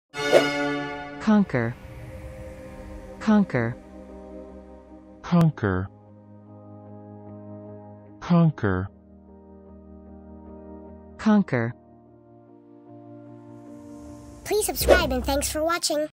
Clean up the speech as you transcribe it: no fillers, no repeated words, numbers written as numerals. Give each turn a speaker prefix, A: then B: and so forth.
A: conquer, conquer,
B: conquer, conquer.
A: conquer.
C: Please subscribe and thanks for watching.